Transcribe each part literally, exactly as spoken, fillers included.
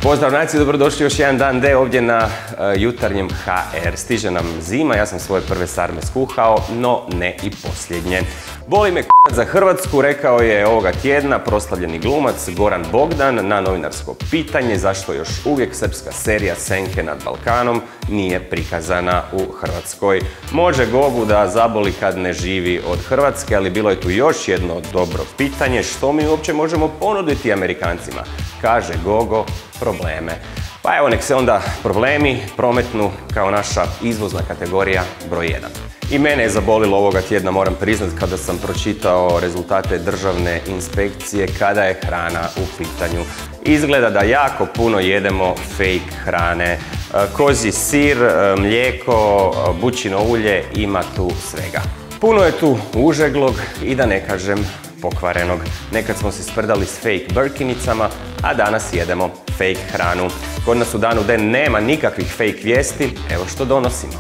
Pozdrav nacije, dobrodošli još jedan dan D ovdje na uh, jutarnjem ha er. Stiže nam zima, ja sam svoje prve sarme skuhao, no ne i posljednje. Boli me k*** za Hrvatsku, rekao je ovoga tjedna proslavljeni glumac Goran Bogdan na novinarsko pitanje zašto još uvijek srpska serija Senke nad Balkanom nije prikazana u Hrvatskoj. Može Gogu da zaboli kad ne živi od Hrvatske, ali bilo je tu još jedno dobro pitanje, što mi uopće možemo ponuditi Amerikancima? Kaže Gogo, probleme. Pa evo, nek se onda problemi prometnu kao naša izvozna kategorija broj jedan. I mene je zabolilo ovoga tjedna, moram priznat, kada sam pročitao rezultate državne inspekcije kada je hrana u pitanju. Izgleda da jako puno jedemo fake hrane. Kozji sir, mlijeko, bućino ulje, ima tu svega. Puno je tu užeglog i da ne kažem pokvarenog. Nekad smo se sprdali s fake brkinicama, a danas jedemo fake hranu. Kod nas u danu D nema nikakvih fake vijesti, evo što donosimo.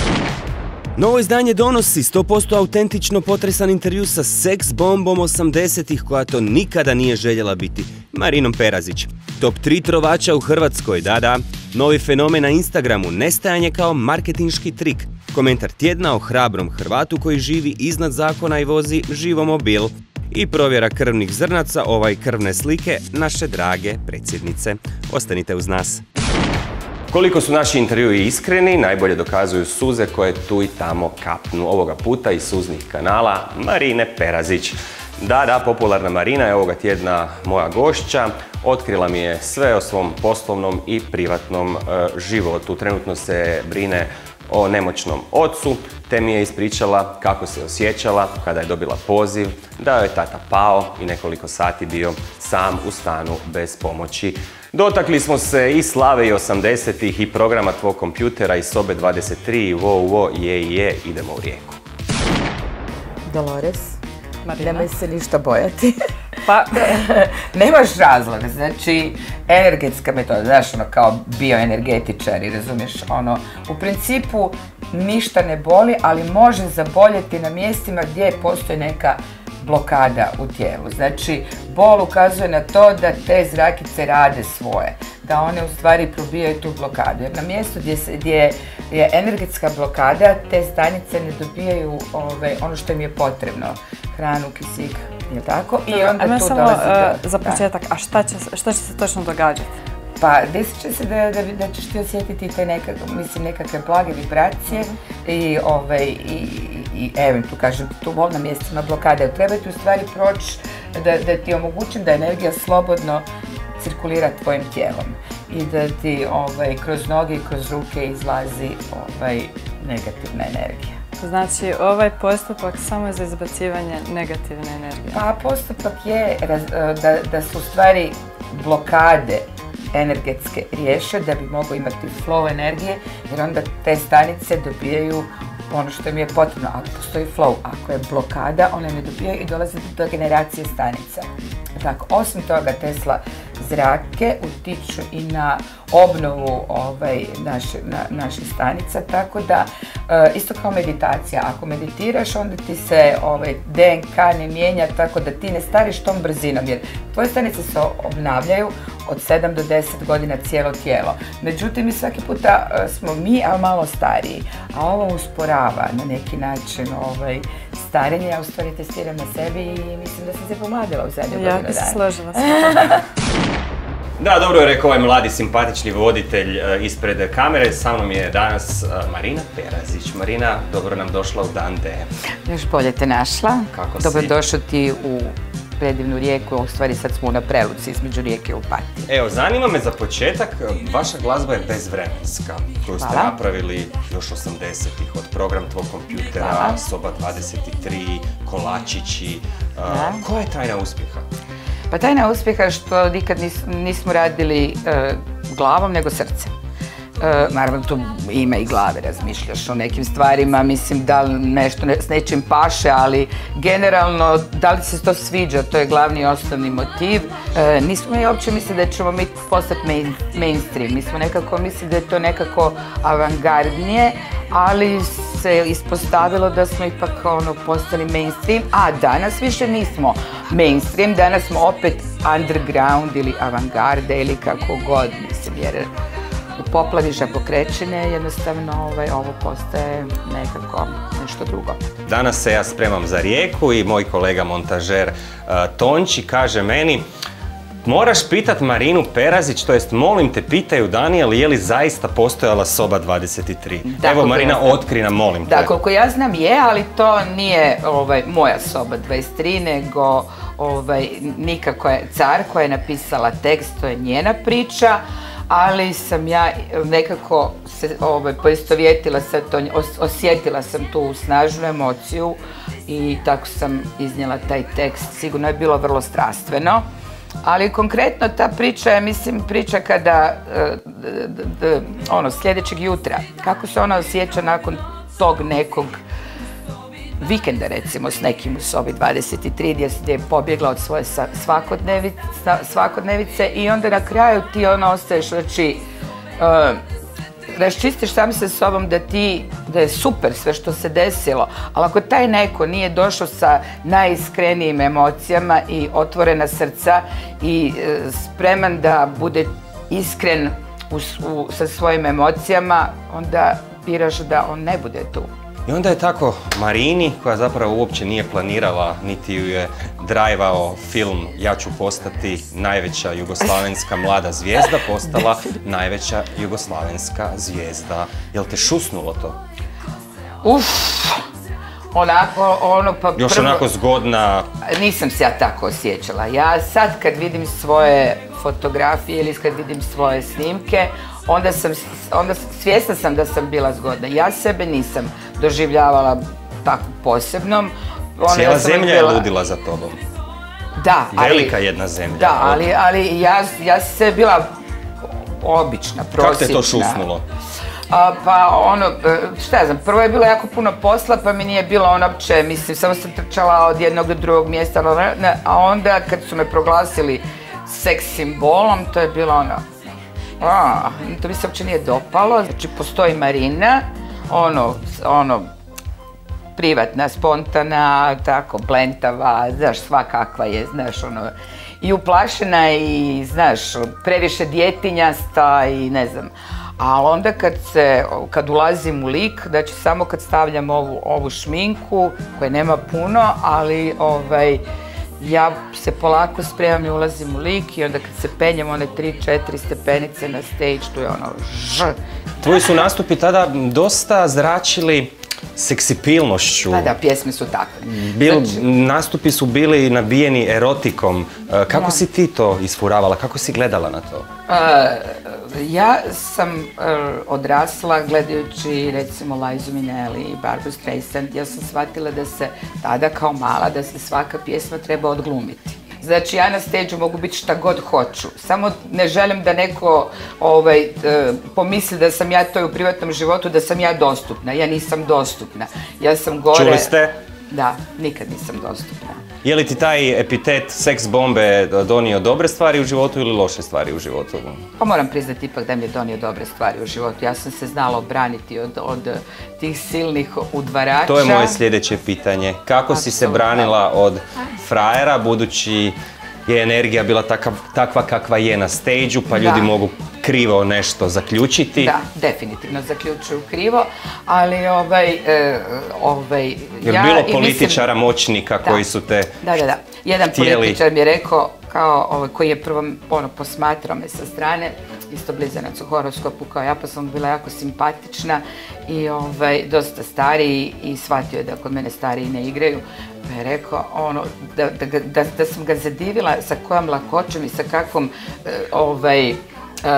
Novo izdanje donosi sto posto autentično potresan intervju sa seks bombom osamdesetih koja to nikada nije željela biti, Marinom Perazić. Top tri trovača u Hrvatskoj, da da. Novi fenomen na Instagramu, nestajanje kao marketinški trik. Komentar tjedna o hrabrom Hrvatu koji živi iznad zakona i vozi živomobil. I provjera krvnih zrnaca, ovaj krvne slike naše drage predsjednice. Ostanite uz nas. Koliko su naši intervjui iskreni, najbolje dokazuju suze koje tu i tamo kapnu. Ovoga puta iz suznih kanala Marine Perazić. Da, da, popularna Marina je ovoga tjedna moja gošća. Otkrila mi je sve o svom poslovnom i privatnom e, životu. Trenutno se brine o nemoćnom ocu, te mi je ispričala kako se osjećala kada je dobila poziv da joj je tata pao i nekoliko sati bio sam u stanu bez pomoći. Dotakli smo se i slave i osamdesetih i programa tvog kompjutera i sobe dvadeset tri i vo, vo, je, je, idemo u Rijeku. Dolores, Marina, nemoj se ništa bojati. pa Nemaš razloga, znači energetska metoda, znaš ono kao bioenergetičari, razumiješ, ono, u principu ništa ne boli, ali može zaboljeti na mjestima gdje postoji neka blokada u tijelu. Znači, bol ukazuje na to da te zrakice rade svoje, da one u stvari probijaju tu blokadu. Jer na mjestu gdje, se, gdje je energetska blokada, te stanice ne dobijaju ove, ono što im je potrebno, hranu, kisik, je tako? I onda Ajme tu samo dolazi uh, do... za početak, a šta će, šta će se točno događati? Pa desit će se da, da, da ćeš ti osjetiti te nekak, mislim, nekakve blage vibracije mm-hmm. i, ove, i, i eventu, kažem, tu bol na mjestima blokade. Treba ti u stvari proći da, da ti omogućim da energija slobodno cirkulira tvojim tijelom i da ti ovaj, kroz noge i kroz ruke izlazi ovaj, negativna energija. Znači, ovaj postupak samo je za izbacivanje negativne energije? Pa postupak je da, da su u stvari blokade energetske riješe da bi mogao imati flow energije, jer onda te stanice dobijaju ono što im je potrebno. Ako postoji flow, ako je blokada, one ne dobijaju i dolaze do generacije stanica. Tako, osim toga, Tesla zrake utiču i na obnovu ovaj, naše, na, naših stanica, tako da e, isto kao meditacija, ako meditiraš onda ti se ovaj, de en ka ne mijenja tako da ti ne stariš tom brzinom, jer tvoje stanice se obnavljaju od sedam do deset godina cijelo tijelo. Međutim, mi svaki puta e, smo mi, ali malo stariji, a ovo usporava na neki način ovaj, starenje. Ja u stvari testiram na sebi i mislim da sam se pomladila u zadnju godinu dana. Ja se složila sam. Da, dobro je rekao ovaj mladi, simpatični voditelj uh, ispred kamere. Sa mnom je danas uh, Marina Perazić. Marina, dobro nam došla u dan D. Još bolje te našla. Kako si? Dobrodošao ti u predivnu Rijeku, u stvari sad smo na preluci između Rijeke i Opatije. Evo, zanima me za početak, vaša glazba je bezvremenska, koju ste Hvala. napravili još osamdesetih, od program tvog kompjutera, Hvala. soba dvadeset tri, kolačići. Uh, koja je tajna uspjeha? Pa tajna uspjeha što nikad nis, nismo radili uh, glavom nego srcem. E, naravno, tu ima i glave, razmišljaš o nekim stvarima, mislim da li nešto ne, s nečim paše, ali generalno, da li se to sviđa, to je glavni i osnovni motiv. E, nismo mi uopće mislili da ćemo mi postati main, mainstream, mi smo nekako mislili da je to nekako avangardnije, ali se ispostavilo da smo ipak ono, postali mainstream, a danas više nismo mainstream, danas smo opet underground ili avangarde ili kako god, mislim, jer u poplavi žabokrećine jednostavno ovaj, ovo postaje nekako nešto drugo. Danas se ja spremam za Rijeku i moj kolega montažer uh, Tonči kaže meni moraš pitat Marinu Perazić, to jest molim te pitaju Danijel je li zaista postojala soba dvadeset tri. Da, evo Marina, ja otkri nam, molim te. Da, koliko ja znam je, ali to nije ovaj, moja soba dvadeset tri, nego ovaj, Nika koja je car koja je napisala tekst, to je njena priča. Ali sam ja nekako se ovaj, poistovjetila sa to, os, osjetila sam tu snažnu emociju i tako sam iznijela taj tekst. Sigurno je bilo vrlo strastveno, ali konkretno ta priča je, mislim, priča kada, d, d, d, ono, sljedećeg jutra, kako se ona osjeća nakon tog nekog vikenda, recimo, s nekim u sobi dvadeset tri, gdje je pobjegla od svoje svakodnevice, svakodnevice i onda na kraju ti ono ostaješ, znači, uh, raščistiš sam se s sobom da ti, da je super sve što se desilo, ali ako taj neko nije došao sa najiskrenijim emocijama i otvorena srca i uh, spreman da bude iskren u, u, sa svojim emocijama, onda biraš da on ne bude tu. I onda je tako Marini, koja zapravo uopće nije planirala, niti ju je drajvao film Ja ću postati najveća jugoslavenska mlada zvijezda, postala najveća jugoslavenska zvijezda. Jel te šusnulo to? Uf, onako, ono pa prvo... Još onako zgodna... Nisam se ja tako osjećala. Ja sad kad vidim svoje fotografije ili kad vidim svoje snimke, onda sam, onda svjesna sam da sam bila zgodna. Ja sebe nisam doživljavala tako posebnom. Ona, Cijela ja zemlja bila... je ludila za tobom. Da, ali... Velika jedna zemlja. Da, ali, ali ja, ja sam bila obična, prosječna. Kako te to šusnulo? A, pa ono, šta ja znam, prvo je bilo jako puno posla, pa mi nije bilo ono uopće, mislim, samo sam trčala od jednog do drugog mjesta, a onda kad su me proglasili seks simbolom, to je bilo ono, a, to mi se uopće nije dopalo. Znači, postoji Marina, ono, ono, privatna, spontana, tako, blentava, znaš, sva kakva je, znaš, ono, i uplašena i, znaš, previše djetinjasta i ne znam. Ali onda kad se, kad ulazim u lik, znači samo kad stavljam ovu, ovu šminku, koje nema puno, ali ovaj, ja se polako spremam i ulazim u lik i onda kad se penjem one tri, četiri stepenice na stage, tu je ono ž. Tvoji su nastupi tada dosta zračili seksipilnošću. Pa da, pjesme su takve. Bil, znači, nastupi su bili nabijeni erotikom. Kako da. si ti to isfuravala? Kako si gledala na to? Uh, ja sam uh, odrasla gledajući recimo Liza Minnelli i Barbra Streisand. Ja sam shvatila da se tada kao mala, da se svaka pjesma treba odglumiti. Znači ja na stage mogu biti šta god hoću, samo ne želim da neko ovaj, e, pomisli da sam ja to i u privatnom životu, da sam ja dostupna. Ja nisam dostupna. Ja sam gore... Čuli ste? Da, nikad nisam dostupna. Je li ti taj epitet seks bombe donio dobre stvari u životu ili loše stvari u životu? Pa moram priznati ipak da mi je donio dobre stvari u životu. Ja sam se znala obraniti od, od tih silnih udvarača. To je moje sljedeće pitanje. Kako Absolutno. si se branila od frajera, budući je energija bila takav, takva kakva je na stage-u, pa ljudi da. mogu krivo nešto zaključiti? Da, definitivno zaključuju krivo, ali ovaj... E, ovaj je ja, bilo političara mislim, moćnika da, koji su te Da, da, da. Jedan htjeli... političar mi je rekao, kao, ovaj, koji je prvo ono, posmatrao me sa strane, isto blizanac u horoskopu kao ja, pa sam bila jako simpatična i ovaj, dosta stariji i shvatio je da kod mene stariji ne igraju. Pa je rekao ono, da, da, da, da sam ga zadivila sa kojom lakoćom i sa kakvom uh, ovaj, uh,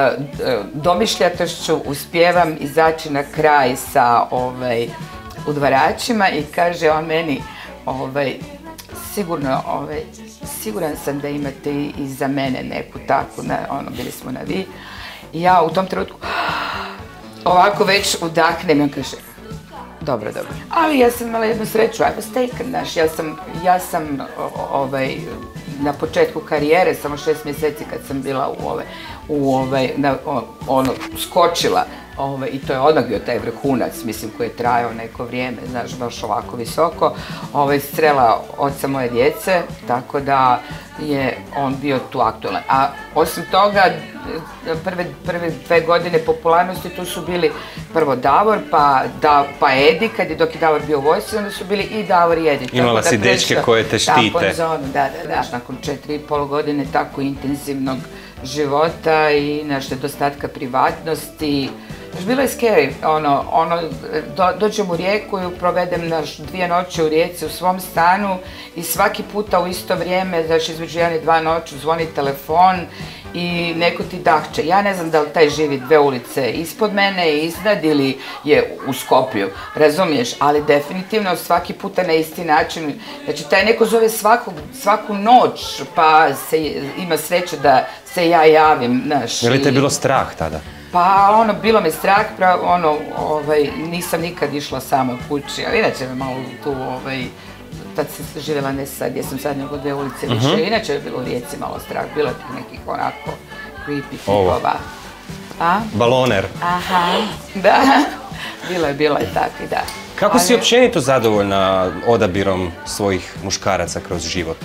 domišljatošću uspijevam izaći na kraj sa ovaj, udvaračima i kaže on meni ovaj, sigurno, ovaj, siguran sam da imate i za mene neku takvu, na, ono, bili smo na vi. I ja u tom trenutku ovako već udahnem i on kaže, dobro, dobro. Ali ja sam imala jednu sreću, I was taken, znaš, ja sam, ja sam ovaj, na početku karijere, samo šest mjeseci kad sam bila u ove, u ovaj, na, ono, skočila, ovaj, i to je odmah bio taj vrhunac, mislim, koji je trajao neko vrijeme, znaš, baš ovako visoko, ovaj, strela oca moje djece, tako da je on bio tu aktualan. A osim toga, prve, prve dve godine popularnosti tu su bili prvo Davor, pa, da, pa Edi, kad je dok je Davor bio u vojsci, onda su bili i Davor i Edi. Imala si dečke koje te štite. Da, da, da, nakon četiri i pol godine tako intenzivnog života i naš nedostatka privatnosti. Znaš, bilo je scary, ono, ono, do, dođem u Rijeku i provedem naš dvije noći u Rijeci u svom stanu i svaki puta u isto vrijeme, znaš, između jedan i dva noću zvoni telefon i neko ti dahće. Ja ne znam da li taj živi dve ulice ispod mene, iznad ili je u Skopju, razumiješ, ali definitivno svaki puta na isti način. Znači, taj neko zove svaku, svaku noć, pa se ima sreće da se ja javim, znaš. Je li te bilo strah tada? Pa ono, bilo me strah, prav, ono, ovaj, nisam nikad išla sama kući, ali inače me malo tu, ovaj, tad sam živjela ne sad, gdje sam sad nego dve ulice više, uh-huh. Inače je bilo u Rijeci malo strah, bilo tih nekih onako creepy tipova. A? Baloner. Aha, da, bilo je, bilo je tako i da. Kako ali... si općenito zadovoljna odabirom svojih muškaraca kroz život?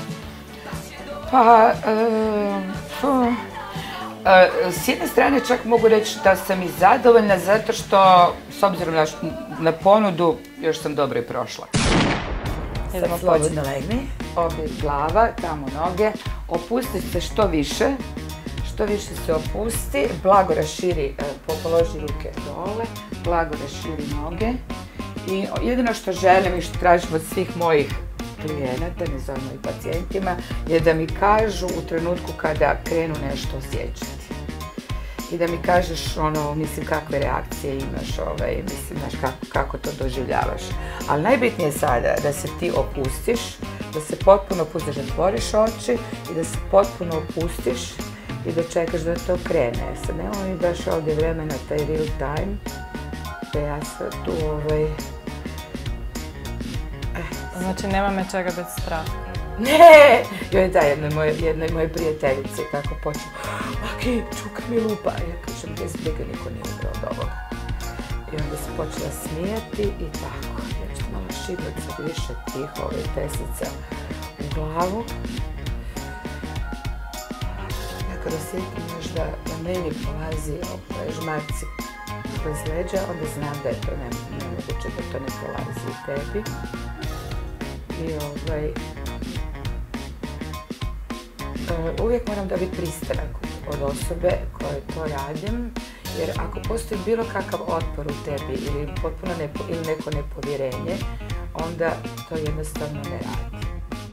Pa, uh, Uh, s jedne strane čak mogu reći da sam i zadovoljna zato što, s obzirom na, na ponudu, još sam dobro i prošla. Sad slobodno legni, ovdje glava, tamo noge, opusti se što više, što više se opusti, blago raširi, uh, položi ruke dole, blago raširi noge i jedino što želim i što tražim od svih mojih klijenata, ne zovemo i pacijentima, je da mi kažu u trenutku kada krenu nešto osjećati. I da mi kažeš, ono, mislim, kakve reakcije imaš, ovaj, mislim, znaš, kako, kako to doživljavaš. Ali najbitnije je sada da se ti opustiš, da se potpuno opustiš, da otvoriš oči i da se potpuno opustiš i da čekaš da to krene. Sad nemamo mi baš ovdje vremena, taj real time, da ja sad tu, ovaj, znači nema me čega biti strah. Ne! Joj da, jednoj moje, jednoj moje prijateljice tako počeo, Maki, čuka mi lupa. Ja kažem, gdje zbriga, niko nije umro od ovoga. I onda se počela smijati i tako. Ja ću malo šibnuti sad više tiho, ove tesica u glavu. Ja kad osjetim još da na meni polazi ovaj žmarci kroz leđa, onda znam da je to nemoguće, da to ne polazi u tebi. I ovaj, uvijek moram dobiti pristanak od osobe koje to radim, jer ako postoji bilo kakav otpor u tebi ili potpuno nepo, ili neko nepovjerenje, onda to jednostavno ne radi.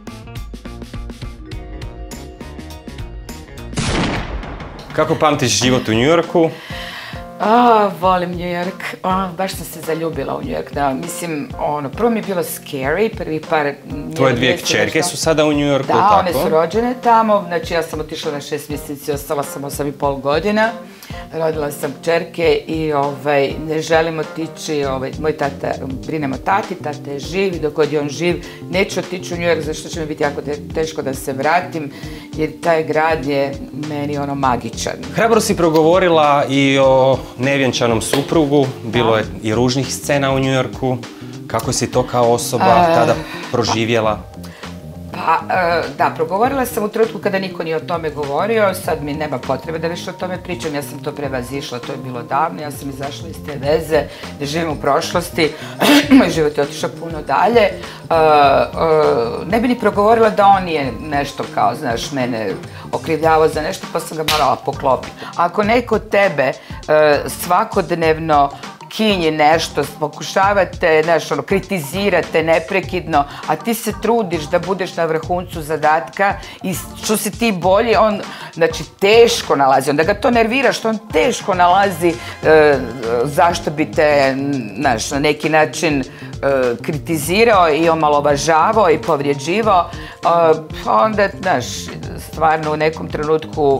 Kako pamtiš život u New Yorku? A, volim New York, a, baš sam se zaljubila u New York, da, mislim, ono, prvo mi je bilo scary, prvi par... Tvoje dvije kćerke su sada u New Yorku, da, tako? Da, one su rođene tamo, znači ja sam otišla na šest mjeseci, ostala sam osam i pol godina, rodila sam kćerke i ovaj, ne želim otići, ovaj, moj tata, brinem o tati, tata je živ i dok god je on živ, neću otići u New York, zašto će mi biti jako teško da se vratim, jer taj grad je meni ono magičan. Hrabro si progovorila i o nevjenčanom suprugu, bilo je i ružnih scena u New Yorku. Kako si to kao osoba tada proživjela? Pa, da, progovorila sam u trenutku kada niko nije o tome govorio, sad mi nema potrebe da više o tome pričam, ja sam to prevazišla, to je bilo davno, ja sam izašla iz te veze, da živim u prošlosti, moj život je otišao puno dalje. Ne bi ni progovorila da on nije nešto kao, znaš, mene okrivljavao za nešto, pa sam ga morala poklopiti. Ako neko tebe svakodnevno kinji nešto, pokušavate, znaš, ono, kritizirate neprekidno, a ti se trudiš da budeš na vrhuncu zadatka i što si ti bolji, on, znači, teško nalazi, onda ga to nervira što on teško nalazi e, zašto bi te, znaš, na neki način e, kritizirao i omalovažavao i povrijeđivao, e, onda, znaš, stvarno u nekom trenutku,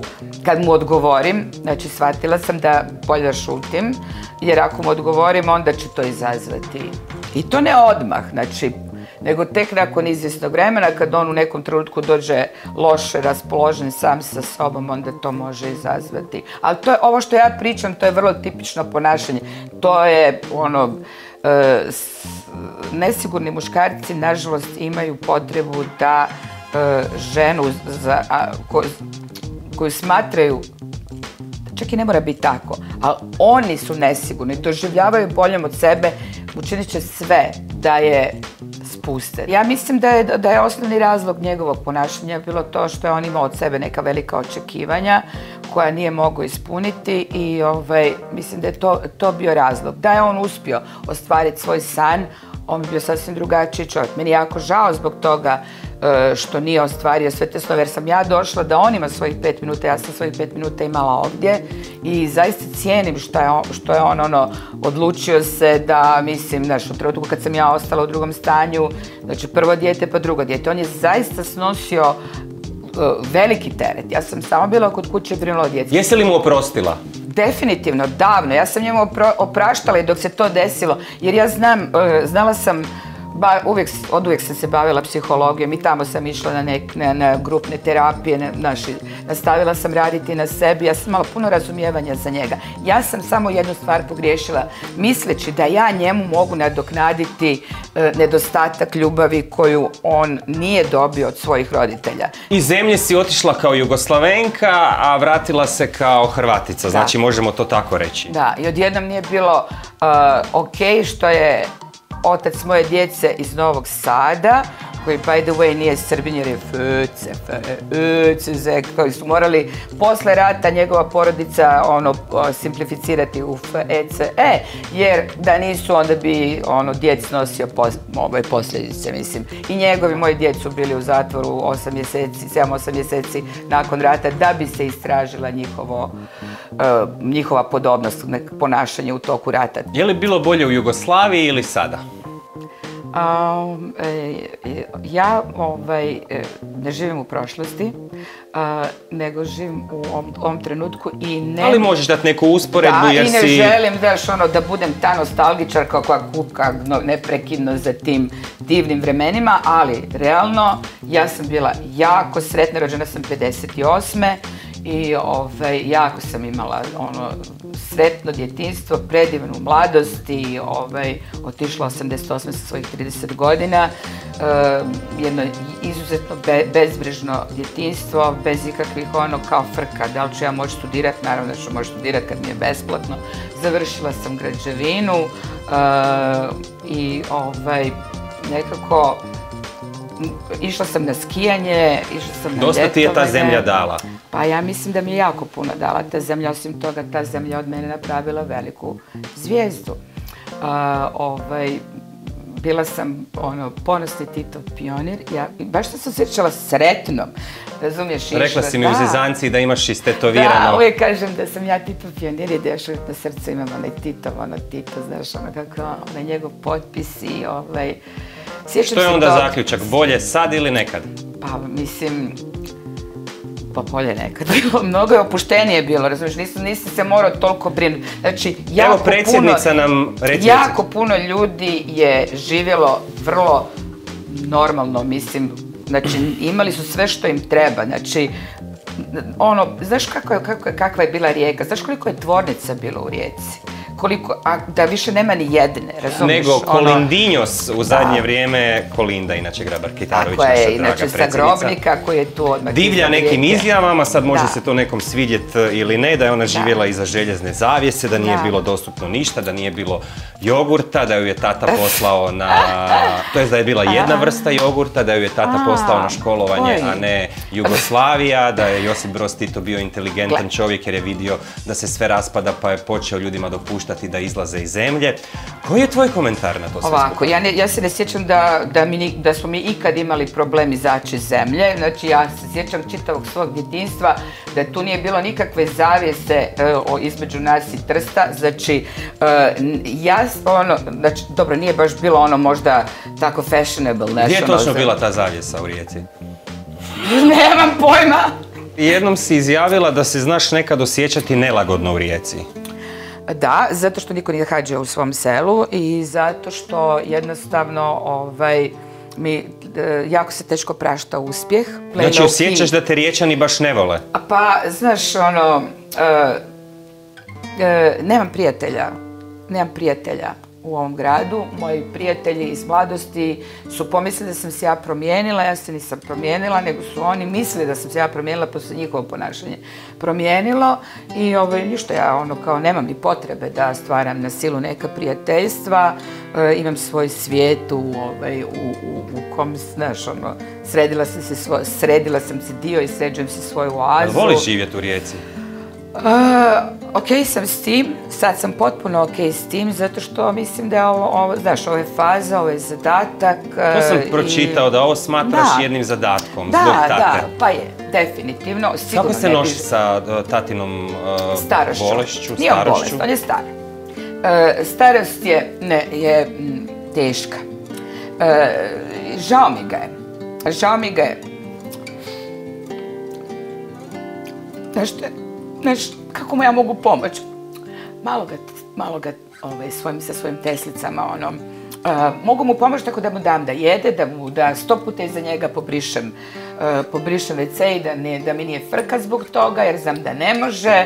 kad mu odgovorim, znači shvatila sam da bolje da šutim, jer ako mu odgovorim, onda će to izazvati. I to ne odmah, znači, nego tek nakon izvjesnog vremena, kad on u nekom trenutku dođe loše raspoložen sam sa sobom, onda to može izazvati. Ali to je, ovo što ja pričam, to je vrlo tipično ponašanje. To je ono, e, s, nesigurni muškarci, nažalost, imaju potrebu da e, ženu za, a, ko, koju smatraju, čak i ne mora biti tako, ali oni su nesigurni, doživljavaju boljom od sebe, učinit će sve da je spuste. Ja mislim da je, da je osnovni razlog njegovog ponašanja bilo to što je on imao od sebe neka velika očekivanja koja nije mogao ispuniti i ovaj, mislim da je to, to bio razlog. Da je on uspio ostvariti svoj san, on bi bio sasvim drugačiji čovjek. Meni je jako žao zbog toga što nije ostvario sve te slove, jer sam ja došla da on ima svojih pet minuta, ja sam svojih pet minuta imala ovdje i zaista cijenim što je on, što je on ono, odlučio se da, mislim, znaš, u trenutku kad sam ja ostala u drugom stanju, znači prvo dijete pa drugo dijete, on je zaista snosio uh, veliki teret. Ja sam samo bila kod kuće i brinula o djeci. Jesi li mu oprostila? Definitivno, davno. Ja sam njemu opro, opraštala i dok se to desilo, jer ja znam, uh, znala sam, Ba, uvijek, od uvijek sam se bavila psihologijom i tamo sam išla na, nek, na, na grupne terapije, na, naši, nastavila sam raditi na sebi, ja sam imala puno razumijevanja za njega. Ja sam samo jednu stvar pogriješila, misleći da ja njemu mogu nadoknaditi e, nedostatak ljubavi koju on nije dobio od svojih roditelja. Iz zemlje si otišla kao Jugoslavenka, a vratila se kao Hrvatica, znači da. Možemo to tako reći. Da, i odjednom nije bilo uh, ok što je otac moje djece iz Novog Sada, koji by the way nije Srbin jer je Föce, Föce, koji su morali posle rata njegova porodica ono simplificirati u F E C E, jer da nisu onda bi ono djec nosio pos, ove posljedice, mislim. I njegovi moji djeci su bili u zatvoru osam mjeseci, sedam osam mjeseci nakon rata da bi se istražila njihovo, uh, njihova podobnost, ponašanje u toku rata. Je li bilo bolje u Jugoslaviji ili sada? Um, e, ja ovaj, ne živim u prošlosti, a, nego živim u ovom, ovom trenutku i ne... Ali možeš dati neku usporedbu da, jer si... Da, i ne si... želim daš, ono, da budem ta nostalgičarka koja kuka no, neprekidno za tim divnim vremenima, ali realno ja sam bila jako sretna, rođena sam pedeset osme i ovaj, jako sam imala ono, sretno djetinjstvo, predivnu mladost i ovaj, otišla osamdeset osme sa svojih trideset godina. E, jedno izuzetno be, bezbrižno djetinjstvo, bez ikakvih ono kao frka, da li ću ja moći studirati, naravno da ću moći studirati kad mi je besplatno. Završila sam građevinu e, i ovaj, nekako išla sam na skijanje, išla sam na ljetovanje. Dosta ti je ta zemlja dala. Pa ja mislim da mi je jako puno dala ta zemlja, osim toga ta zemlja od mene napravila veliku zvijezdu. Uh, ovaj, bila sam ono, ponosni Titov pionir, ja baš sam se osjećala sretnom, razumiješ? Išla. Rekla si mi u Zizanci da imaš istetovirano. Da, uvijek kažem da sam ja Titov pionir i da još uvijek na srcu imam onaj Titov, ono Tito, znaš, ono kako, onaj njegov potpis i ovaj... Sjećam što je onda to... zaključak, bolje sad ili nekad? Pa mislim... Pa bolje nekad bilo, mnogo je opuštenije bilo, razumiješ, nisi, nisi se morao toliko brinuti. Znači, jako Evo predsjednica puno, nam, reci, jako puno ljudi je živjelo vrlo normalno, mislim, znači imali su sve što im treba, znači, ono, znaš kako je, kako je, kakva je bila Rijeka, znaš koliko je tvornica bilo u Rijeci? Koliko, a da više nema ni jedne, razumiješ? Nego Kolindinjos u zadnje da. vrijeme, Kolinda, inače Grabar Kitarović, naša draga predsjednica. Tako je, inače sa Grobnika koji je tu odmah. Divlja nekim izjavama, sad može da. se to nekom svidjeti ili ne, da je ona živjela da. iza željezne zavjese, da nije da. bilo dostupno ništa, da nije bilo jogurta, da ju je tata poslao na... To jest da je bila jedna vrsta jogurta, da ju je tata a, poslao na školovanje, oj. a ne Jugoslavija, da je Josip Broz Tito bio inteligentan Gle. čovjek jer je vidio da se sve raspada pa je počeo ljudima dopuštati da izlaze iz zemlje. Koji je tvoj komentar na to sve? Ovako, ja, ne, ja se ne sjećam da, da, mi, da smo mi ikad imali problem izaći iz zemlje. Znači, ja se sjećam čitavog svog djetinjstva da tu nije bilo nikakve zavjese uh, između nas i Trsta. Znači, uh, ja, ono, znači, dobro, nije baš bilo ono možda tako fashionable. Gdje je točno bila ta zavjesa u Rijeci? Nemam pojma. Jednom si izjavila da se znaš nekad osjećati nelagodno u Rijeci. Da, zato što niko nije hađio u svom selu i zato što jednostavno ovaj, mi e, jako se teško prašta uspjeh. Znači osjećaš da te Riječani baš ne vole? Pa, znaš, ono, e, e, nemam prijatelja, nemam prijatelja u ovom gradu. Moji prijatelji iz mladosti su pomislili da sam se ja promijenila, ja se nisam promijenila, nego su oni mislili da sam se ja promijenila, pa se njihovo ponašanje promijenilo i ovaj, ništa, ja ono kao nemam ni potrebe da stvaram na silu neka prijateljstva, e, imam svoj svijet u, ovaj, u, u, u kom, znaš, ono, sredila sam se svoj, sredila sam se dio i sređujem se svoju oazu. Voliš živjeti u Rijeci? Uh, ok sam s tim, sad sam potpuno ok s tim, zato što mislim da je ovo, ovo znaš, ovo je faza, ovo je zadatak. To sam uh, pročitao, i... da ovo smatraš da. jednim zadatkom, da, zbog tate. Da, pa je, definitivno. Kako se noši bi... sa uh, tatinom uh, starošću. bolešću, Nije on starošću? bolest, on je star. Uh, starost je, ne, je m, teška. Uh, žao mi ga je. Žao mi ga je. Znaš te, Znaš, kako mu ja mogu pomoći? Malo ga, malo ga ovaj, svojim, sa svojim teslicama, ono, uh, mogu mu pomoći tako da mu dam da jede, da mu da sto puta iza njega pobrišem, uh, pobrišem ve ce i da, ne, da mi nije frka zbog toga, jer znam da ne može.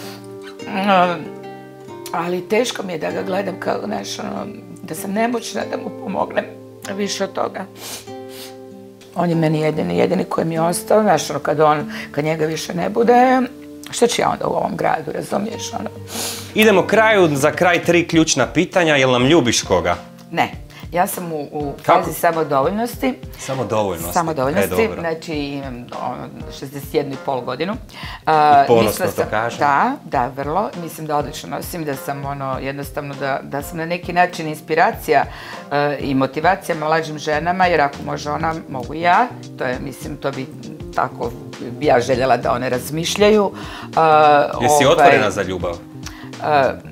Uh, ali teško mi je da ga gledam kao, znaš, ono, da sam nemoćna, da mu pomognem više od toga. On je meni jedini, jedini koji mi je ostao, znaš, ono, kad, on, kad njega više ne bude, što ću ja onda u ovom gradu, razumiješ, ono? Idemo kraju, za kraj tri ključna pitanja, jel nam ljubiš koga? Ne, ja sam u, u fazi samodovoljnosti. Samodovoljnosti? Samodovoljnosti, e, znači imam ono, šezdeset jednu i pol godinu. Uh, I ponosno to kažem? Da, da, vrlo. Mislim da odlično nosim, da sam ono, jednostavno, da, da sam na neki način inspiracija uh, i motivacija mlađim ženama, jer ako može ona, mogu i ja. To je, mislim, to bi tako bi ja željela da one razmišljaju. Uh, Jesi ovaj, otvorena za ljubav? Uh,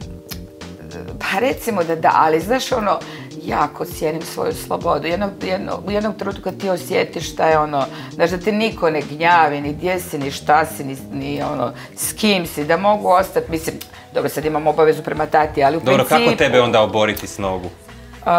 pa recimo da da, ali znaš ono, jako cijenim svoju slobodu. Jednog, jedno, u jednom trenutku kad ti osjetiš šta je ono, znaš da te niko ne gnjavi, ni gdje si, ni šta si, ni, ni ono, s kim si, da mogu ostati, mislim, dobro sad imam obavezu prema tati, ali u dobro, principu... Dobro, kako tebe onda oboriti s nogu? Uh,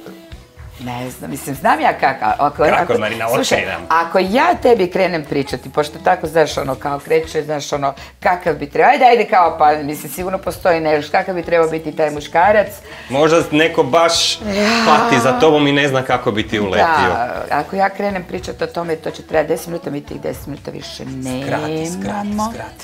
Ne znam, mislim, znam ja kako. Ako, kako, ako, Marina, slušaj, otkrivam. ako ja tebi krenem pričati, pošto tako, znaš, ono, kao kreće, znaš, ono, kakav bi trebao, ajde, ajde, kao, pa, mislim, sigurno postoji nešto, kakav bi trebao biti taj muškarac. Možda neko baš ja. pati za tobom i ne zna kako bi ti uletio. Da, ako ja krenem pričati o tome, to će trebati deset minuta, mi tih deset minuta više nemamo. Skrati, skrati, skrati.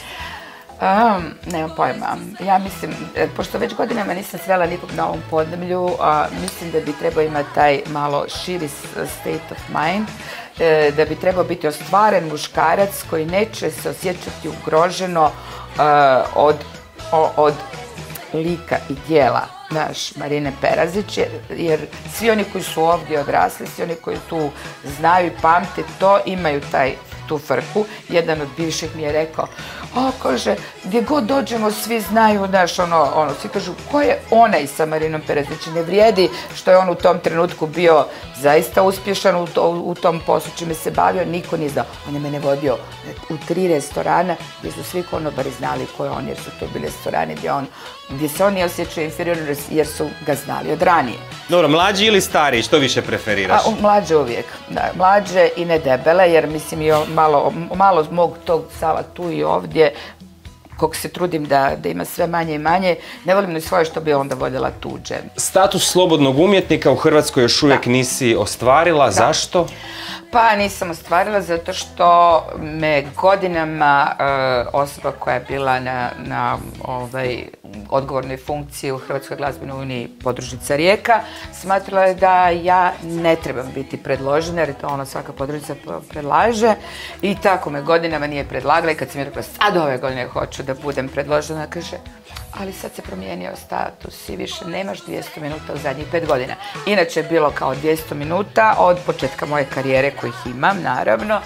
Um, nemam pojma. Ja mislim, pošto već godinama nisam srela nikog na ovom podneblju, a, mislim da bi trebao imati taj malo širi state of mind, e, da bi trebao biti ostvaren muškarac koji neće se osjećati ugroženo a, od, o, od lika i djela naš Marine Perazić, jer, jer svi oni koji su ovdje odrasli, svi oni koji tu znaju i pamte to, imaju taj tu frku. Jedan od bivših mi je rekao, o, kaže, gdje god dođemo, svi znaju, znaš, ono, ono, svi kažu, ko je onaj sa Marinom Perazić? Ne vrijedi što je on u tom trenutku bio zaista uspješan u, to, u tom poslu čime se bavio, niko nije znao. On je mene vodio u tri restorana gdje su svi konobari znali ko je on, jer su to bili restorani gdje, on, gdje se on nije osjećao inferiorno jer su ga znali od ranije. Dobro, mlađi ili stariji, što više preferiraš? A, mlađe uvijek, da, mlađe i ne debele, jer mislim i malo, malo mog tog sala tu i ovdje, koliko se trudim da, da ima sve manje i manje, ne volim ni svoje što bi onda voljela tuđe. Status slobodnog umjetnika u Hrvatskoj još uvijek da. nisi ostvarila, da. zašto? Pa nisam ostvarila zato što me godinama e, osoba koja je bila na, na ovaj, odgovornoj funkciji u Hrvatskoj glazbenoj uniji podružnica Rijeka smatrala je da ja ne trebam biti predložena jer to ono svaka podružnica predlaže i tako me godinama nije predlagala i kad sam je rekla sad ove godine hoću da budem predložena, kaže ali sad se promijenio status i više nemaš dvjesto minuta u zadnjih pet godina. Inače je bilo kao dvjesto minuta od početka moje karijere kojih imam, naravno.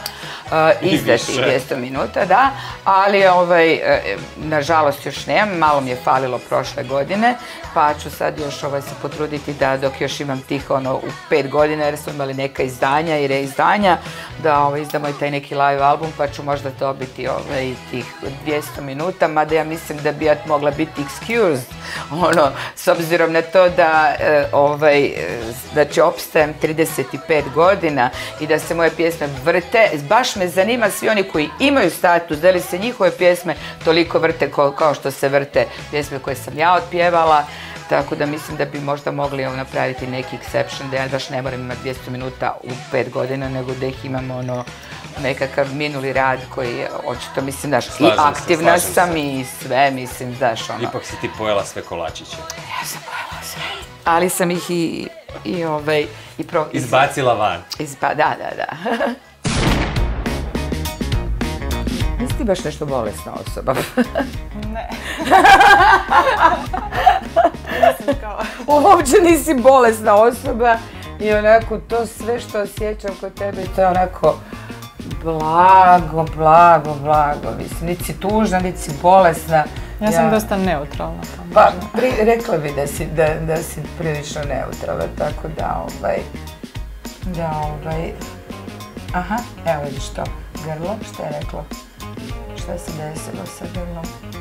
izdati dvjesto minuta, da, ali ovaj, nažalost još nemam, malo mi je falilo prošle godine, pa ću sad još ovaj, se potruditi da dok još imam tih ono u pet godina, jer smo imali neka izdanja i reizdanja, da ovaj, izdamo i taj neki live album, pa ću možda dobiti ovaj, tih dvjesto minuta, mada ja mislim da bi ja mogla biti excused, ono, s obzirom na to da, ovaj, da će opstajem trideset pet godina i da se moje pjesme vrte. Baš me zanima svi oni koji imaju status, da li se njihove pjesme toliko vrte kao što se vrte pjesme koje sam ja otpjevala. Tako da mislim da bi možda mogli napraviti neki exception, da ja baš ne moram imati dvjesto minuta u pet godina, nego da ih imam ono nekakav minuli rad koji je očito, mislim, daš, i aktivna sam i sve, mislim, daš, ono. Ipak si ti pojela sve kolačiće. Ja sam pojela sve. Ali sam ih i, i ovaj, i pro... Izbacila van. Izba, da, da, da. Nisi ti baš nešto bolesna osoba? Ne. Uopće nisi bolesna osoba i onako to sve što osjećam kod tebe, to je onako blago, blago, blago. Mislim, niti si tužna, niti si bolesna. Ja sam dosta neutralna. Pa, rekla bi da si, da, da si prilično neutralna, tako da, ovaj, da, ovaj, aha, evo vidiš to, grlo, što je reklo? Šta se desilo sa grlom?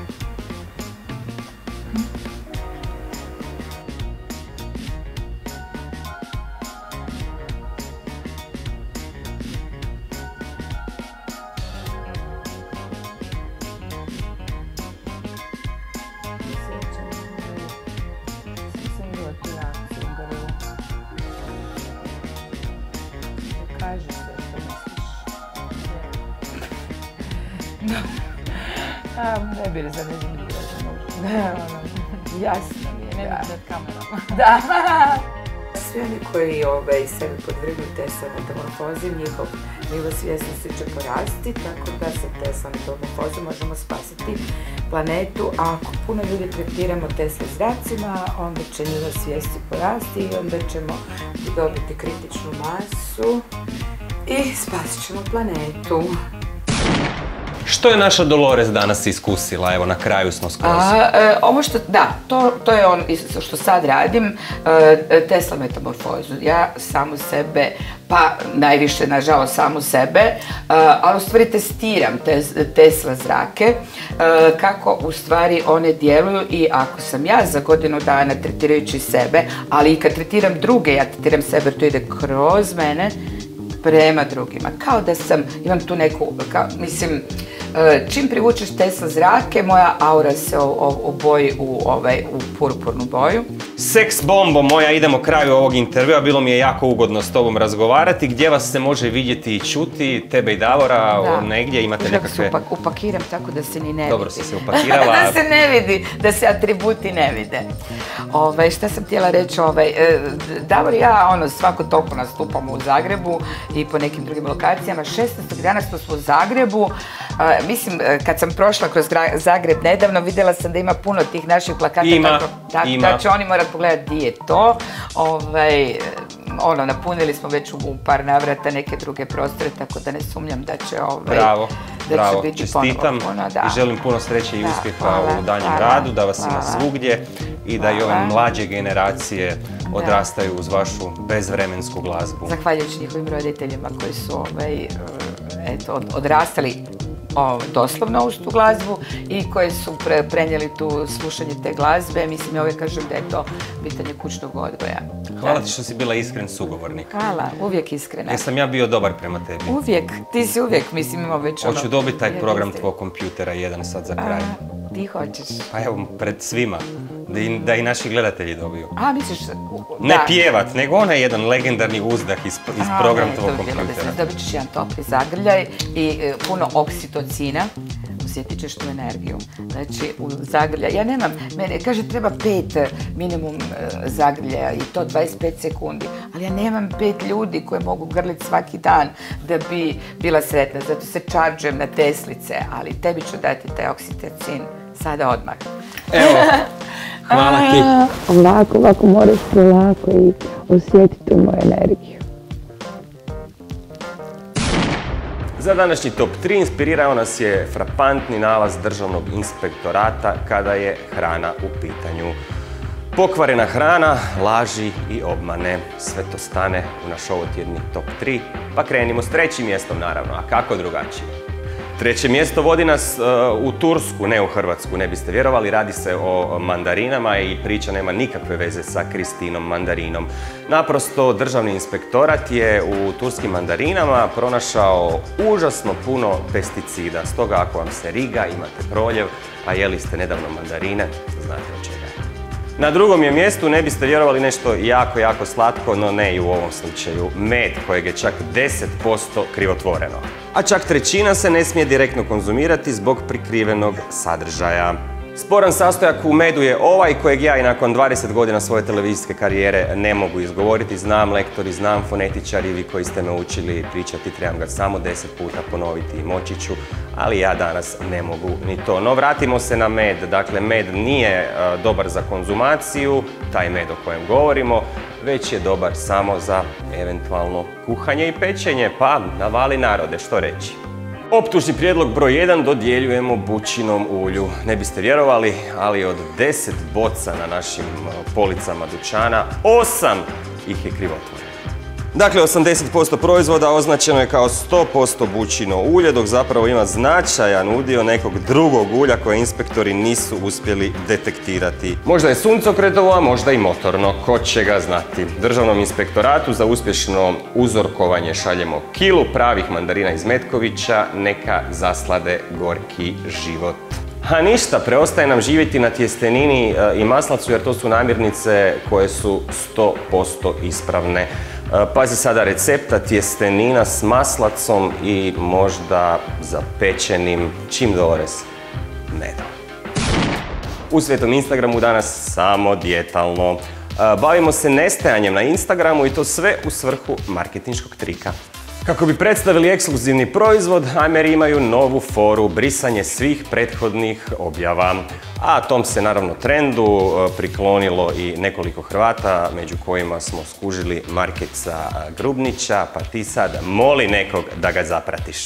Ne bili za nezanimljivo. Jasno mi je. Ne bih pred kamerama. Da. Svi oni koji sebe podvrgnu Tesla metamorfozi, njihova svjesnost će porasti, tako da sa Tesla metamorfozi možemo spasiti planetu. A ako puno ljudi tretiramo Tesla zracima, onda će njihova svijesti porasti i onda ćemo dobiti kritičnu masu i spasit ćemo planetu. Što je naša Dolores danas iskusila? Evo, na kraju smo skroz. Ovo što, da, to je ono što sad radim, Tesla metamorfozu. Ja samu sebe, pa najviše, nažalost, samu sebe, ali u stvari testiram Tesla zrake, kako u stvari one djeluju i ako sam ja za godinu dana tretirajući sebe, ali i kad tretiram druge, ja tretiram sebe, to ide kroz mene, prema drugima. Kao da sam, imam tu neku, mislim, čim privučeš Tesla zrake, moja aura se oboji u purpurnu boju. Seks bombo moja, idemo kraju ovog intervjua, bilo mi je jako ugodno s tobom razgovarati. Gdje vas se može vidjeti i čuti, tebe i Davora, negdje imate nekakve... Da se upakiram tako da se ni ne vidi. Dobro si se upakirala. Da se ne vidi, da se atributi ne vide. Šta sam htjela reći, Davor i ja svako toliko nastupamo u Zagrebu i po nekim drugim lokacijama. šesnaestog danas smo u Zagrebu. Mislim, kad sam prošla kroz Zagreb nedavno, vidjela sam da ima puno tih naših plakata. Ima, ima. Da će oni morati pogledati gdje je to. Ono, napunili smo već u par navrata neke druge prostore, tako da ne sumnjam da će Bravo, bravo, čestitam i želim puno sreće i uspjeha u danjem radu, da vas ima svugdje i da i ove mlađe generacije odrastaju uz vašu bezvremensku glazbu. Zahvaljujući njihovim roditeljima koji su odrastali doslovno uz tu glazbu i koji su prenijeli tu slušanje te glazbe. Mislim, ja uvijek kažem da je to pitanje kućnog odgoja. Hvala ti što si bila iskren sugovornik. Hvala, uvijek iskrena. Jesam ja bio dobar prema tebi? Uvijek, ti si uvijek, mislim, imao već ono... Hoću dobiti taj program tvojeg kompjutera jedan sad za kraj. Ti hoćeš? Pa evo, pred svima. Da i naši gledatelji dobiju. A, misliš... Ne pjevat, nego onaj jedan legendarni uzdah iz program tvojeg kompjutera. Dobit ćeš jedan topli zagrljaj i puno oksitocina. Osjetit ćeš tu energiju. Znači, u zagrljaj, ja nemam, mene kaže treba pet minimum zagrljaja i to dvadeset pet sekundi, ali ja nemam pet ljudi koje mogu grliti svaki dan da bi bila sretna, zato se čarđujem na Teslice, ali tebi ću dati taj oksitocin sada odmah. Evo, hvala ti. Ovako, ovako moraš polako i osjetiti tu moju energiju. Za današnji top tri inspirirao nas je frapantni nalaz Državnog inspektorata kada je hrana u pitanju. Pokvarena hrana, laži i obmane. Sve to stane u naš ovotjedni top tri, pa krenimo s trećim mjestom naravno, a kako drugačije. Treće mjesto vodi nas uh, u Tursku, ne u Hrvatsku, ne biste vjerovali, radi se o mandarinama i priča nema nikakve veze sa Kristinom mandarinom. Naprosto, Državni inspektorat je u turskim mandarinama pronašao užasno puno pesticida. Stoga ako vam se riga, imate proljev, a jeli ste nedavno mandarine, znate od čega je. Na drugom je mjestu, ne biste vjerovali, nešto jako, jako slatko, no ne i u ovom slučaju, med kojeg je čak deset posto krivotvoreno. A čak trećina se ne smije direktno konzumirati zbog prikrivenog sadržaja. Sporan sastojak u medu je ovaj kojeg ja i nakon dvadeset godina svoje televizijske karijere ne mogu izgovoriti. Znam lektori, znam fonetičari, vi koji ste me učili pričati, trebam ga samo deset puta ponoviti i moći ću, ali ja danas ne mogu ni to. No vratimo se na med. Dakle, med nije uh, dobar za konzumaciju, taj med o kojem govorimo, već je dobar samo za eventualno kuhanje i pečenje, pa navali narode, što reći. Optužni prijedlog broj jedan dodjeljujemo bućinom ulju. Ne biste vjerovali, ali od deset boca na našim policama dućana, osam ih je krivotvoreno. Dakle, osamdeset posto proizvoda označeno je kao sto posto bućino ulje, dok zapravo ima značajan udio nekog drugog ulja koje inspektori nisu uspjeli detektirati. Možda je suncokretovo, a možda i motorno, ko će ga znati. Državnom inspektoratu za uspješno uzorkovanje šaljemo kilu pravih mandarina iz Metkovića, neka zaslade gorki život. A ništa, preostaje nam živjeti na tjestenini i maslacu jer to su namirnice koje su sto posto ispravne. Pazi sada recepta, tjestenina s maslacom i možda zapečenim, čim dolores, medom. U Svetom Instagramu danas samo dijetalno. Bavimo se nestajanjem na Instagramu i to sve u svrhu marketinškog trika. Kako bi predstavili ekskluzivni proizvod, Ameri imaju novu foru, brisanje svih prethodnih objava. A tom se naravno trendu priklonilo i nekoliko Hrvata, među kojima smo skužili Markeca Grubnića, pa ti sad moli nekog da ga zapratiš.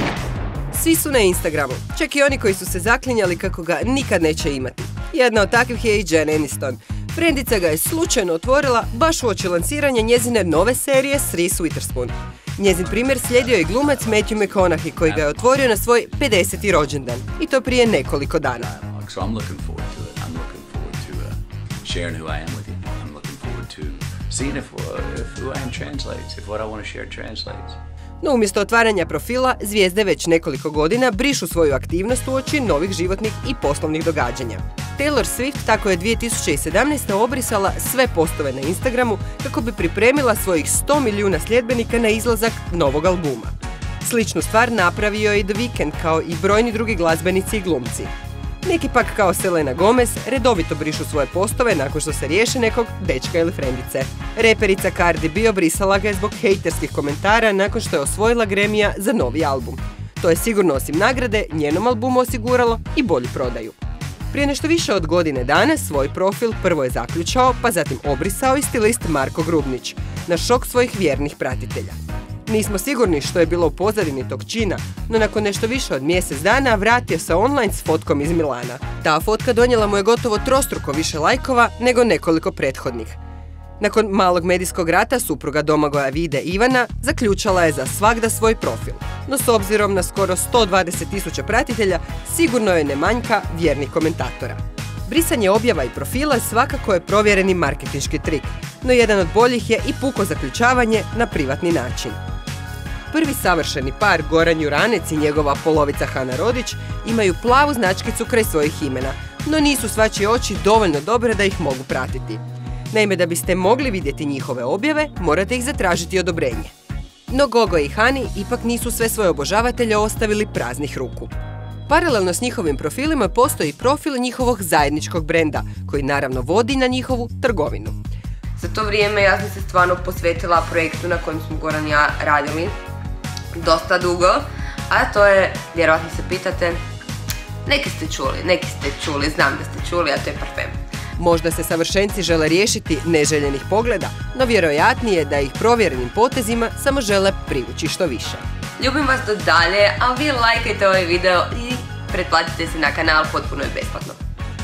Svi su na Instagramu, čak i oni koji su se zaklinjali kako ga nikad neće imati. Jedna od takvih je i Jen Aniston. Frendica ga je slučajno otvorila baš uoči lansiranja njezine nove serije s Reese Witherspoon. Njezin primjer slijedio je glumac Matthew McConaughey koji ga je otvorio na svoj pedeseti rođendan i to prije nekoliko dana. So I'm looking forward to it. I'm looking forward to uh, sharing who I am with you. I'm looking forward to seeing if, uh, if who I am translates, if what I want to share translates. No umjesto otvaranja profila, zvijezde već nekoliko godina brišu svoju aktivnost uoči novih životnih i poslovnih događanja. Taylor Swift tako je dvije tisuće sedamnaeste. obrisala sve postove na Instagramu kako bi pripremila svojih sto milijuna sljedbenika na izlazak novog albuma. Sličnu stvar napravio je i The Weeknd kao i brojni drugi glazbenici i glumci. Neki pak kao Selena Gomez redovito brišu svoje postove nakon što se riješe nekog dečka ili frendice. Reperica Cardi B obrisala ga je zbog hejterskih komentara nakon što je osvojila Grammyja za novi album. To je sigurno osim nagrade njenom albumu osiguralo i bolju prodaju. Prije nešto više od godine dana svoj profil prvo je zaključao, pa zatim obrisao i stilist Marko Grubnić, na šok svojih vjernih pratitelja. Nismo sigurni što je bilo u pozadini tog čina, no nakon nešto više od mjesec dana vratio se online s fotkom iz Milana. Ta fotka donijela mu je gotovo trostruko više lajkova nego nekoliko prethodnih. Nakon malog medijskog rata supruga Domagoja Vide Ivana zaključala je za svagda svoj profil, no s obzirom na skoro sto dvadeset tisuća pratitelja sigurno je ne manjka vjernih komentatora. Brisanje objava i profila svakako je provjereni marketinški trik, no jedan od boljih je i puko zaključavanje na privatni način. Prvi savršeni par, Goran Juranec i njegova polovica Hana Rodić, imaju plavu značkicu kraj svojih imena, no nisu svačije oči dovoljno dobre da ih mogu pratiti. Naime, da biste mogli vidjeti njihove objave, morate ih zatražiti odobrenje. No Gogo i Hani ipak nisu sve svoje obožavatelje ostavili praznih ruku. Paralelno s njihovim profilima postoji profil njihovog zajedničkog brenda, koji naravno vodi na njihovu trgovinu. Za to vrijeme ja sam se stvarno posvetila projektu na kojem smo Goran i ja radili dosta dugo, a to je, vjerojatno se pitate, neki ste čuli, neki ste čuli, znam da ste čuli, a to je parfem. Možda se savršenci žele riješiti neželjenih pogleda, no vjerojatnije je da ih provjerenim potezima samo žele privući što više. Ljubim vas do dalje, a vi lajkajte ovaj video i pretplatite se na kanal, potpuno je besplatno.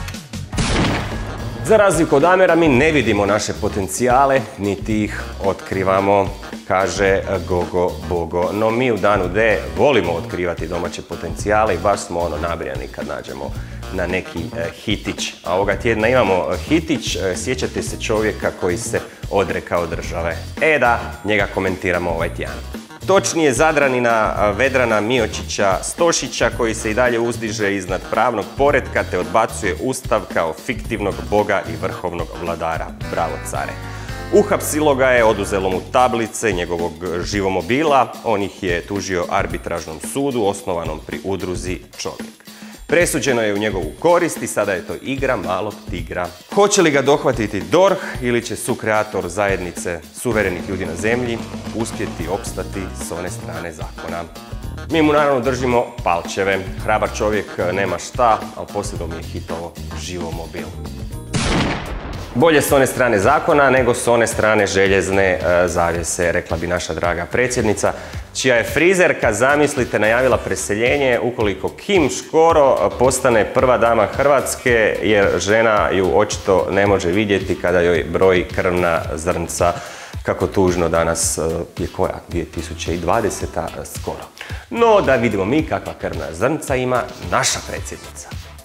Za razliku od Amera, mi ne vidimo naše potencijale, niti ih otkrivamo, kaže Gogo Bogo. No mi u Danu D volimo otkrivati domaće potencijale i baš smo ono nabrijani kad nađemo na neki e, hitić. A ovoga tjedna imamo hitić, e, sjećate se čovjeka koji se odrekao države. E da, njega komentiramo ovaj tjedan. Točnije Zadranina Vedrana Miočića Stošića koji se i dalje uzdiže iznad pravnog poretka te odbacuje Ustav kao fiktivnog boga i vrhovnog vladara. Bravo care. Uhapsilo ga je, oduzelo mu tablice njegovog živomobila, on ih je tužio arbitražnom sudu osnovanom pri udruzi Čovjek. Presuđeno je u njegovu korist i sada je to igra malog tigra. Hoće li ga dohvatiti D O R H ili će sukreator zajednice suverenih ljudi na zemlji uspjeti opstati s one strane zakona? Mi mu naravno držimo palčeve. Hrabar čovjek nema šta, ali posljedno mi je hitovo živomobil. Bolje s one strane zakona nego s one strane željezne e, zavjese, rekla bi naša draga predsjednica, čija je frizerka, zamislite, najavila preseljenje ukoliko Kim Škoro postane prva dama Hrvatske, jer žena ju očito ne može vidjeti kada joj broji krvna zrnca. Kako tužno, danas je koja? dvije tisuće dvadeseta skoro. No, da vidimo mi kakva krvna zrnca ima naša predsjednica.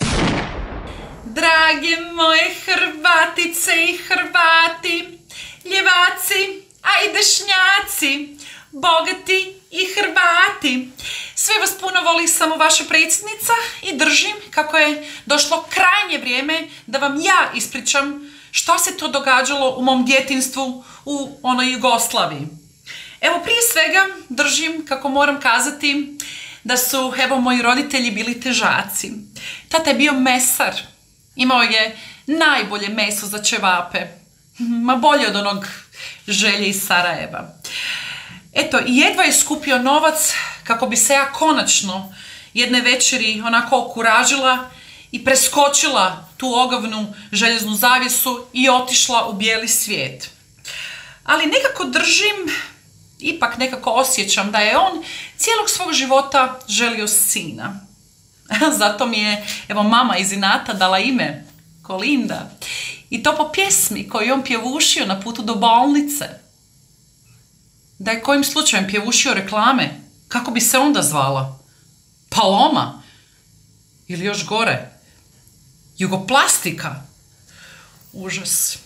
Drage moje Hrvatice i Hrvati, ljevaci, a i dešnjaci, bogati i Hrvati. Sve vas puno voli samo vaša predsjednica i držim kako je došlo krajnje vrijeme da vam ja ispričam što se to događalo u mom djetinjstvu u onoj Jugoslaviji. Evo, prije svega držim kako moram kazati da su, evo, moji roditelji bili težaci. Tata je bio mesar. Imao je najbolje meso za ćevape. Ma bolje od onog Želje iz Sarajeva. Eto, jedva je skupio novac kako bi se ja konačno jedne večeri onako okuražila i preskočila tu ogavnu željeznu zavjesu i otišla u bijeli svijet. Ali nekako držim, ipak nekako osjećam da je on cijelog svog života želio sina. Zato mi je, evo, mama iz inata dala ime Kolinda. I to po pjesmi koju je on pjevušio na putu do bolnice. Da je kojim slučajem pjevušio reklame, kako bi se onda zvala? Paloma? Ili još gore? Jugoplastika? Užas.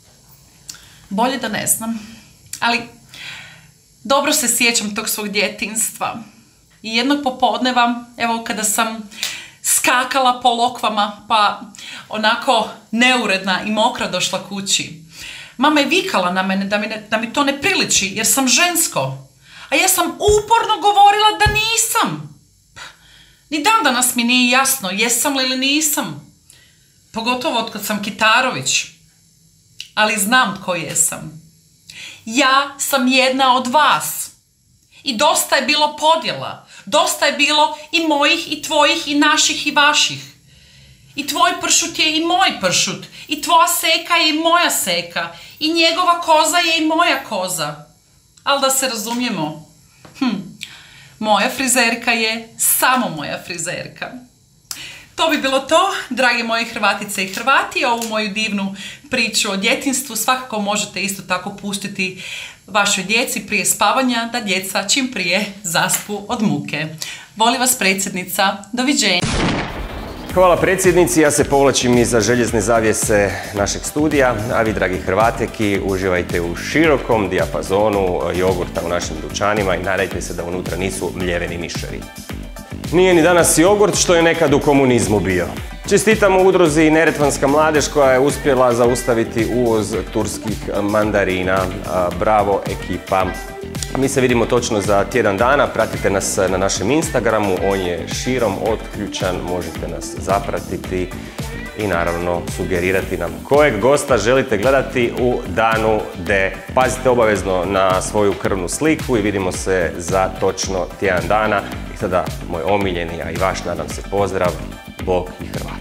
Bolje da ne znam. Ali dobro se sjećam tog svog djetinjstva. I jednog popodneva, evo, kada sam skakala po lokvama, pa onako neuredna i mokra došla kući. Mama je vikala na mene da mi, ne, da mi to ne priliči, jer sam žensko. A ja sam uporno govorila da nisam. Ni dan danas mi nije jasno jesam li ili nisam. Pogotovo od kad sam Kitarović. Ali znam tko jesam. Ja sam jedna od vas. I dosta je bilo podjela. Dosta je bilo i mojih, i tvojih, i naših, i vaših. I tvoj pršut je i moj pršut. I tvoja seka je i moja seka. I njegova koza je i moja koza. Ali da se razumijemo, hm, moja frizerka je samo moja frizerka. To bi bilo to, drage moje Hrvatice i Hrvati. Ovu moju divnu priču o djetinjstvu svakako možete isto tako pustiti vašoj djeci prije spavanja, da djeca čim prije zaspu od muke. Voli vas predsjednica, doviđenja. Hvala predsjednici, ja se povlačim iza željezne zavjese našeg studija, a vi, dragi Hrvateki, uživajte u širokom dijapazonu jogurta u našim dućanima i nadajte se da unutra nisu mljeveni miševi. Nije ni danas jogurt što je nekad u komunizmu bio. Čestitamo udruzi Neretvanska mladež koja je uspjela zaustaviti uvoz turskih mandarina. Bravo ekipa. Mi se vidimo točno za tjedan dana, pratite nas na našem Instagramu, on je širom otključan, možete nas zapratiti i naravno sugerirati nam kojeg gosta želite gledati u Danu D. Pazite obavezno na svoju krvnu sliku i vidimo se za točno tjedan dana. I sada moj omiljeni, a i vaš, nadam se, pozdrav, Bog i Hrvat.